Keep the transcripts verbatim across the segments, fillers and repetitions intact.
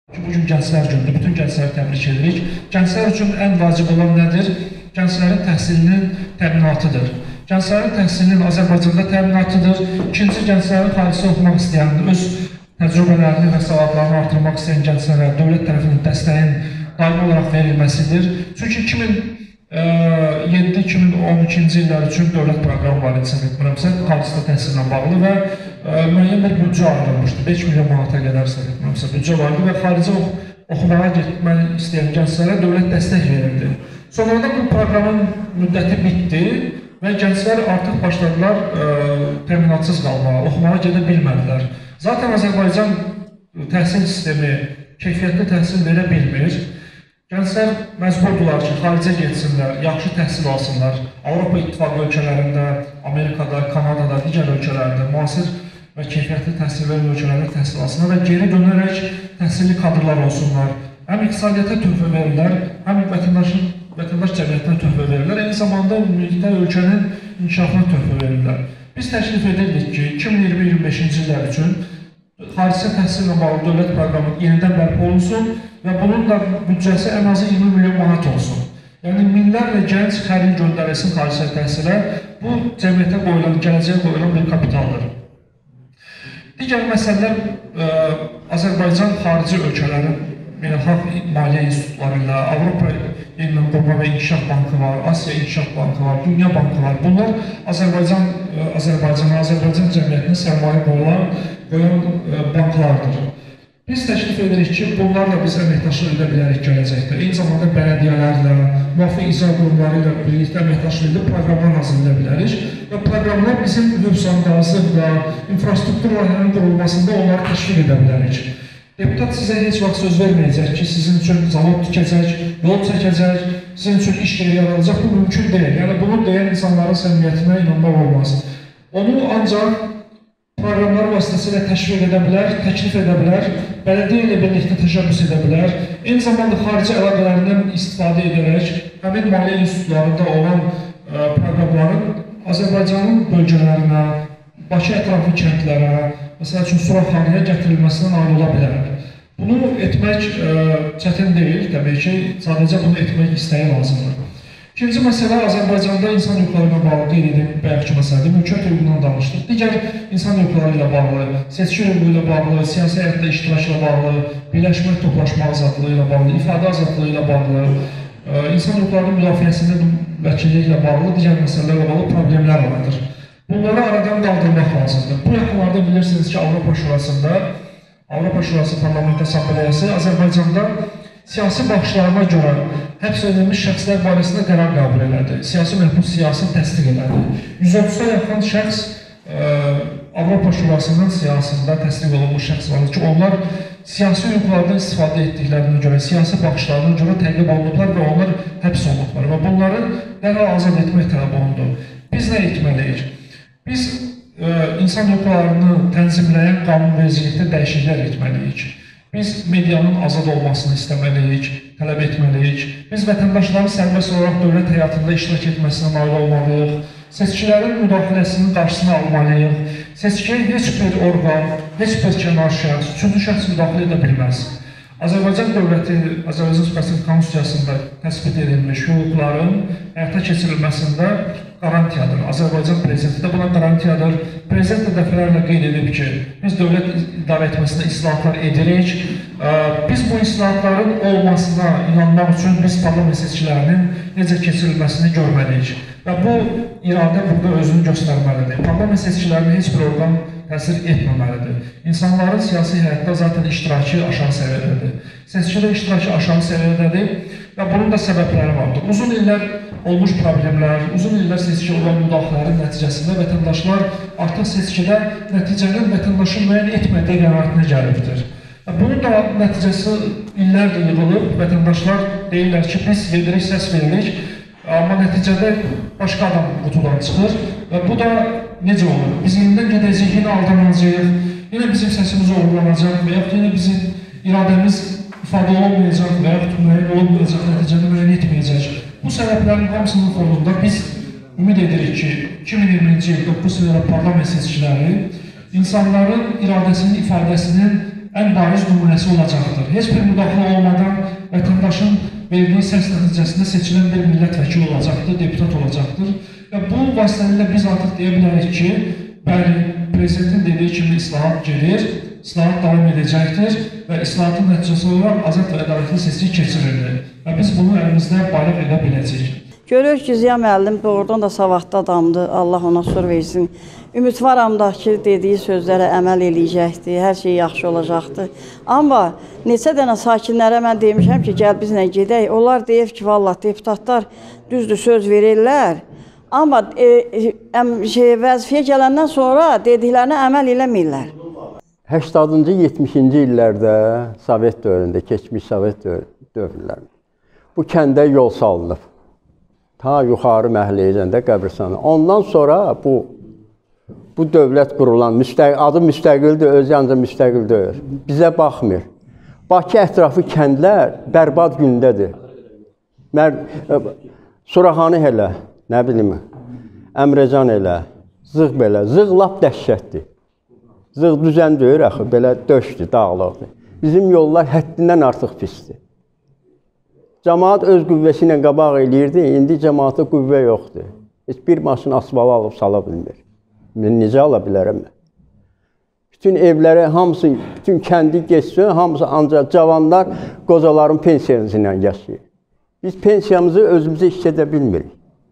Bugün Gənclər Günüdür, bütün gəncləri təbrik edirik. Gənclər üçün ən vacib olan nədir? Gənclərin təhsilinin təminatıdır. Gənclərin təhsilinin Azərbaycanda təminatıdır. İkinci, gənclərin xaricdə oxumaq istəyən, öz təcrübələrini və savadlarını artırmaq istəyən gənclərə dövlət tərəfindən dəstəyin daimi olaraq verilməsidir. Çünki iki min yeddi iki min on ikinci illər üçün dövlət proqramı var, insan etmirəmsə, xaricdə təhsillə bağlı və müəyyən bir büdcə ayrılmışdı. beş milyon manata qədər etmirəmsə büdcə vardı və xaricə oxumağa getmək istəyən gənclərə dövlət dəstək verildi. Sonradan bu proqramın müddəti bitdi və gənclər artıq başladılar təminatsız qalmağa, oxumağa gedə bilmədilər. Zaten Azərbaycan təhsil sistemi keyfiyyətli təhsil verə bilmir. Gənclər məcburdurlar ki, xaricə getsinlər, yaxşı təhsil alsınlar. Avropa İttifaqı ölkələrində, Amerikada, Kanadada, digər ölkələrdə müasir və keyfiyyətli təhsil verən ölkələrdə təhsil alsınlar və geri dönərək təhsilli kadrlar olsunlar. Həm iqtisadiyyata töhfə verirlər, həm vətəndaşın, vətəndaş cəmiyyətinə töhfə verirlər, eyni zamanda ümumilikdə ölkənin inkişafına töhfə verirlər. Biz təklif edirdik ki, iki min iyirmi iyirmi beşinci illər üçün xaricə təhsillə bağlı dövlət proqramı yenidən bərpa olunsun və bunun da büdcəsi ən azı iyirmi milyon manat olsun. Yəni, minlərlə gənc hər il göndərilsin xaricə təhsilə, bu cəmiyyətə qoyulan, gələcəyə qoyulan bir kapitaldır. Digər məsələlər, Azərbaycan xarici ölkələrin beynəlxalq maliyyə institutları ilə, Avropa Elmlə Qurma və İnkişaf Bankı var, Asiya İnkişaf Bankı var, Dünya Bankı var. Bunlar Azərbaycan, Azərbaycana, Azərbaycan cəmiyyətini sərmayə qoyulan, qoyan banklardır. Biz təklif edirik ki, bunlarla biz əməkdaşlıq edə bilərik gələcəkdə. Eyni zamanda bələdiyyələrlə, müvafiq icra qurumları ilə birlikdə əməkdaşlıq edib proqramlar hazırlaya bilərik və proqramlar bizim hüvsandazlıqla, infrastruktur layihələrinin qurulmasında onları təşviq edə bilərik. Deputat sizə heç vaxt söz verməyəcək ki, sizin üçün zavod tikəcək, yol çəkəcək, sizin üçün iş yeri yaradacaq, bu mümkün deyil. Yəni, bunu deyən insanların səmimiyyətinə inanmaq olmaz. Onu ancaq proqramlar vasitəsilə təşviq edə bilər, təklif edə bilər, bələdiyyə ilə birlikdə təşəbbüs edə bilər. Eyni zamanda xarici əlaqələrindən istifadə edərək, həmin maliyyə institutlarında olan proqramların Azərbaycanın bölgələrinə, Bakı ətrafı kəndlərə, məsəl üçün Suraxanıya gətirilməsindən nail ola bilər. Bunu etmək çətin deyil, təbii ki, sadəcə bunu etmək istəyi lazımdır. İkinci məsələ, Azərbaycanda insan hüquqları ilə bağlı qeyd edib bəyəkki məsələdir, mülkiyyət hüququndan danışdıq. Digər insan hüquqları ilə bağlı, seçki hüququ ilə bağlı, siyasi həyatda iştirak ilə bağlı, birləşmə, toplaşma azadlığı ilə bağlı, ifadə azadlığı ilə bağlı, insan hüquqlarının müdafiəsində vəkillik ilə bağlı, digər məsələlərlə bağlı problemlər vardır. Bunları aradan qaldırmaq lazımdır. Bu yaxınlarda bilirsiniz ki, Avropa Şurasında, Avropa Şurası Parlament Assambleyası Azərbaycanda siyasi baxışlarına görə həbs edilmiş şəxslər barəsində qərar qəbul elədi. Siyasi məhbus siyasını təsdiq elədi. yüz otuz'a yaxın şəxs Avropa Şurasının siyasında təsdiq olunmuş şəxs vardır ki, onlar siyasi hüquqlardan istifadə etdiklərinə görə, siyasi baxışlarına görə təqib olunublar və onlar həbs olunublar və bunları dərhal azad etmək tələb olundu. Biz nə etməliyik? Biz insan hüquqlarını tənzimləyən qanunvericilikdə dəyişikliklər etməliyik. Biz medianın azad olmasını istəməliyik, tələb etməliyik. Biz vətəndaşların sərbəst olaraq dövlət həyatında iştirak etməsinə nail olmalıyıq. Seçkilərin müdaxiləsinin qarşısını almalıyıq. Seçkiyə heç bir orqan, heç bir kənar şəxs, üçüncü şəxs müdaxilə edə bilməz. Azərbaycan dövləti, Azərbaycan Respublikasının konstitusiyasında təsbit edilmiş hüquqların həyata keçirilməsində qarantiyadır. Azərbaycan prezidenti də buna qarantiyadır. Prezident də dəfələrlə qeyd edib ki, biz dövlət idarə etməsində islahatlar edirik. Biz bu islahatların olmasına inanmaq üçün biz parlament seçkilərinin necə keçirilməsini görməliyik. Və bu iradə burada özünü göstərməlidir. Parlament seçkilərinin heç bir orqan təsir etməməlidir. İnsanların siyasi həyatda zaten iştirakı aşağı səviyyədədir. Seçkidə iştirakı aşağı səviyyədədir və bunun da səbəbləri vardır. Uzun illər olmuş problemlər, uzun illər seçki olan müdaxilələrin nəticəsində vətəndaşlar artıq seçkidə nəticənin vətəndaşın müəyyən etmədiyi qənaətinə gəlibdir. Bunun da nəticəsi illərdir yığılıb, vətəndaşlar deyirlər ki, biz veririk, səs veririk, amma nəticədə başqa adam qutudan çıxır və bu da necə olur? Biz yenidən gedəcəyik, yenə aldanacaq, yenə bizim səsimiz oğurlanacaq və yaxud yenə bizim iradəmiz ifadə olmayacaq və yaxud müəyyən olmayacaq, nəticəni müəyyən etməyəcək. Bu səbəblərin hamısının fonunda biz ümid edirik ki, iki min iyirminci il doqquz fevrəl parlament seçkiləri insanların iradəsinin ifadəsinin ən bariz nümunəsi olacaqdır. Heç bir müdaxilə olmadan vətəndaşın verdiyi səs nəticəsində seçilən bir millət vəkili olacaqdır, deputat olacaqdır. Və bu vasitələrlə biz artıq deyə bilərik ki, bəli, prezidentin dediyi kimi islahat gedir, islahat davam edəcəkdir və islahatın nəticəsi olaraq azad və ədalətli seçki keçirilir. Və biz bunu əlimizdə bayraq edə biləcəyik. Görürük ki, Ziya müəllim doğrudan da savadlı adamdır, Allah ona sor versin. Ümidvaram da ki, dediyi sözlərə əməl eləyəcəkdir, hər şey yaxşı olacaqdır. Amma neçə dənə sakinlərə mən demişəm ki, gəl bizlə gedək. Onlar deyib ki, vallah deputatlar düzdür söz verirlər. Amma e, e, şey, vəzifəyə gələndən sonra dediklərinə əməl eləmirlər. səksəninci yetmişinci illərdə Sovet dövründə, keçmiş Sovet dövrlərində bu kəndə yol salınıb. Ta yuxarı Məhliyəcəndə qəbirstanı. Ondan sonra bu bu dövlət qurulan, müstəqil, adı müstəqildir, özü ancaq müstəqil deyil. Bizə baxmır. Bakı ətrafı kəndlər bərbad gündədir. Mər Suraxanı elə, nə bilim, Əmrəcan elə, Zığ belə, Zığ lap dəhşətdir. Zığ düzən deyir, axı, belə döşdür, dağlıqdır. Bizim yollar həddindən artıq pisdir. Cəmaat öz qüvvəsi ilə qabaq eləyirdi, indi cəmaata qüvvə yoxdur. Heç bir maşın asfalı alıb sala bilmir. Necə ala bilərəm mən? Bütün evləri, hamısı, bütün kəndi geçsin, hamısı ancaq cavanlar qocaların pensiyası ilə yaşayır. Biz pensiyamızı özümüzə iş edə bilmirik.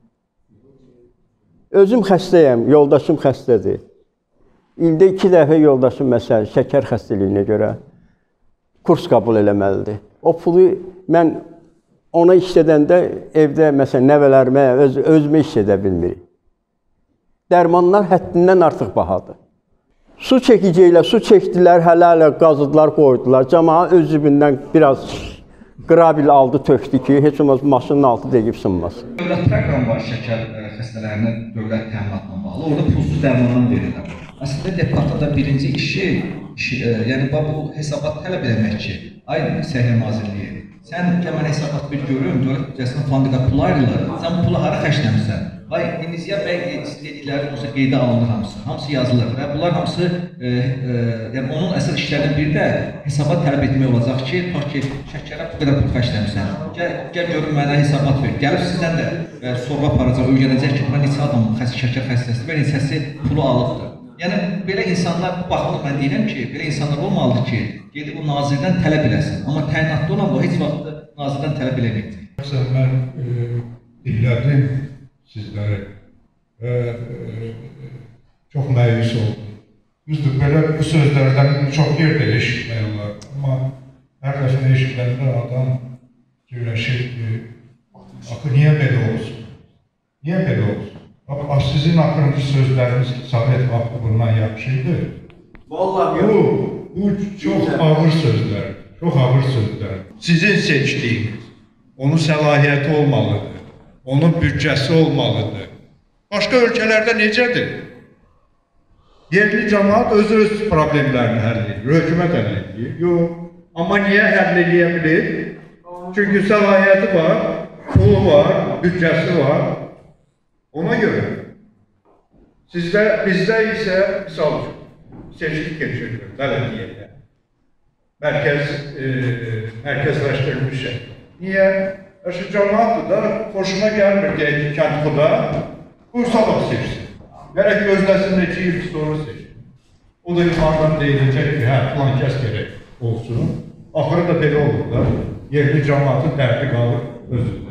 Özüm xəstəyəm, yoldaşım xəstədir. İldə iki dəfə yoldaşım məsələn şəkər xəstəliyinə görə kurs qəbul eləməlidir. O pulu mən ona işlədəndə evdə məsələn nəvələrimə, öz, özümə iş edə bilmirik. Dərmanlar həddindən artıq bahadır. Su çəkici ilə su çəkdilər, hələ-hələ qazıdılar, qoydular. Cəmaat öz cibindən biraz qrabil aldı, tökdü ki, heç olmaz maşının altı dəqiq sınmasın. Dövlət proqramı var şəkər xəstələrinə dövlət təminatla bağlı. Orada pulsuz dərmandan verirlər. Əslində deputatda birinci işi, işi e, yəni bu hesabat tələb eləmək ki, ay Səhiyyə Nazirliyi, sən gəl mənə hesabat bir görüm, dövlət büdcəsindən fondiqa pul ayrılır, sən bu pulu hara xərcləmirsən? Ay, Ziya bəy dedikləri olsa qeydə alınır hamısı, hamısı yazılır və bunlar hamısı, e, e, yəni onun əsas işlərinin biri də hesabat tələb etmək olacaq ki, tutaq ki, şəkərə bu qədər pul xərcləmirsən, gəl, gəl görün mənə hesabat ver, gəlib sizdən də e, sorğu aparacaq, öyrənəcək ki, buna neçə adam şəkər xəstəsidir və neçəsi pulu alıbdır. Yəni, belə insanlar, bu baxımda mən deyirəm ki, belə insanlar olmalıdır ki, gedib o nazirdən tələb eləsin, amma təyinatlı olan bu heç vaxt nazirdən tələb eləməyəcək. Mən e, dinlədim sizləri və e, çox məyus oldum. Düzdür, belə bu sözlərdən çox yerdə eşitmək olar, amma hər dəfə eşitləndə adam güləşir ki, axı, niyə belə olsun? Niyə belə olsun? Bax, sizin haqqınızı sözləriniz Sovet vaxtı bundan yaxşıydı. Vallahi bu, bu çox ağır sözlər, çox ağır sözlər. Sizin seçdiyiniz, onun səlahiyyəti olmalıdır, onun büdcəsi olmalıdır. Başqa ölkələrdə necədir? Yerli cəmaat öz-öz problemlərini həll edir, hökumət həll edir. Yox, amma niyə həll edə bilir? Çünki səlahiyyəti var, pulu var, büdcəsi var. Ona görə sizdə, bizdə isə misal üçün seçki keçirilir, bələdiyyədə. Mərkəz, e, mərkəzləşdirilmiş şey. Niyə? Şu cəmaatdır da, xoşuna gəlmir deyək ki, kəndxuda, Bursabaq seçsin. Gərək gözləsin neçə il sonra seçsin. O da imandan deyiləcək ki, hə, filan kəs gərək olsun. Axırı da belə olur da, yerli cəmaatın dərdi qalır özündə.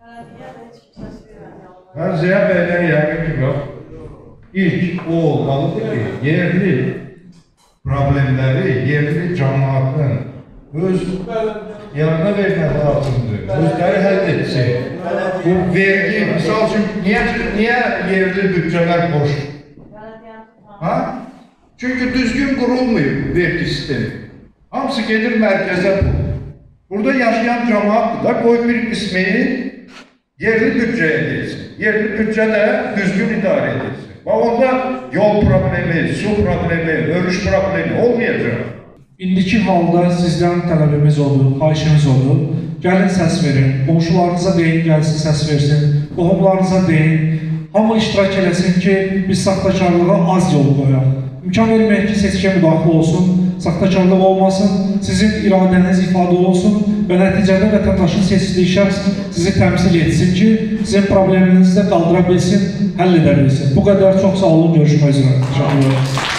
Mən Ziya bəydən yəqin ki, bax, ilk o olmalıdır ki, yerli problemləri, yerli cəmaatın öz yanına vermək lazımdır, özləri həll etsin. Bu vergi, misal üçün, niyə, niyə yerli büdcələr boş? Ha? Çünki düzgün qurulmayıb vergi sistemi. Hamısı gedir mərkəzə bu. Burada yaşayan cəmaatdır da, qoy bir qismini yerli büdcəyə edilsin. Yerli büdcə də düzgün idarə edilsin. Və onda yol problemi, su problemi, örüş problemi olmayacaq. İndiki halda sizdən tələbimiz olur, xahişimiz olur. Gəlin səs verin, qonşularınıza deyin, gəlsin səs versin, qohumlarınıza deyin. Hamı iştirak eləsin ki, biz saxtakarlığa az yol qoyaq İmkan vermək ki, seçkiyə müdaxilə olsun, saxtakarlıq olmasın, sizin iradəniz ifadə olunsun və nəticədə vətəndaşın seçdiyi şəxs sizi təmsil etsin ki, sizin probleminizi də qaldıra bilsin, həll edə bilsin. Bu qədər, çox sağ olun, görüşmək üzrə. Təşəkkür ederim.